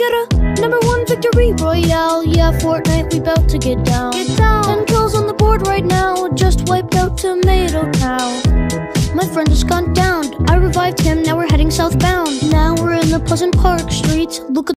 Get a #1 victory royale. Yeah, Fortnite, we bout to get down. 10 kills on the board right now. Just wiped out Tomato Town. My friend has gone down. I revived him, now we're heading southbound. Now we're in the Pleasant Park streets. Look at